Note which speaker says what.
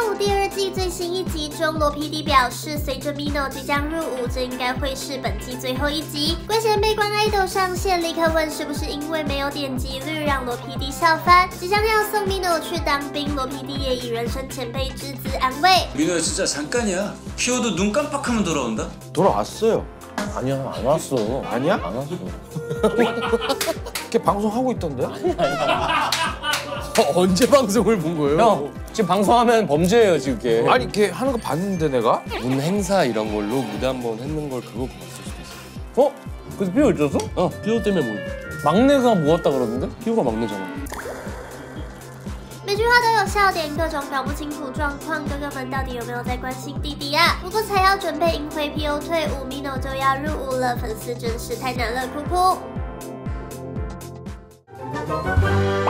Speaker 1: 舞》第2季最新一集中，罗 PD 表示，随着 Mino 即将入伍，这应该会是本季最后一集。龟贤被关爱豆上线，立刻问是不是因为没有点击率，让罗 PD 笑翻。即将要送 Mino 去当兵，罗 PD 也以人生前辈之姿安慰。
Speaker 2: 민호야 진짜 잠깐이야. 키워도 눈 깜빡하면 돌아온다.
Speaker 3: 돌아왔어요.
Speaker 4: 아니야 안 왔어.
Speaker 3: 아니야?
Speaker 4: 안 왔어.
Speaker 3: 걔 방송하고 있던데?
Speaker 4: 아니야.
Speaker 3: 언제 방송을 본 거예요?
Speaker 4: 형 지금 방송하면 범죄예요 지금 걔.
Speaker 3: 아니 걔 하는 거 봤는데 내가?
Speaker 5: 문 행사 이런 걸로 무대 한번 했는 걸 그거 봤을 수도 있어.
Speaker 4: 어? 그래서 피오 있었어?
Speaker 5: 어, 피오 때문에 뭐
Speaker 4: 막내가 모았다 그러던데?
Speaker 5: 피오가 막내잖아.
Speaker 1: 每句话都有笑点，各种搞不清楚状况，哥哥们到底有没有在关心弟弟啊？不过才要准备迎回 PO 退伍 ，Mino 就要入伍了，粉丝真是太难了，哭哭。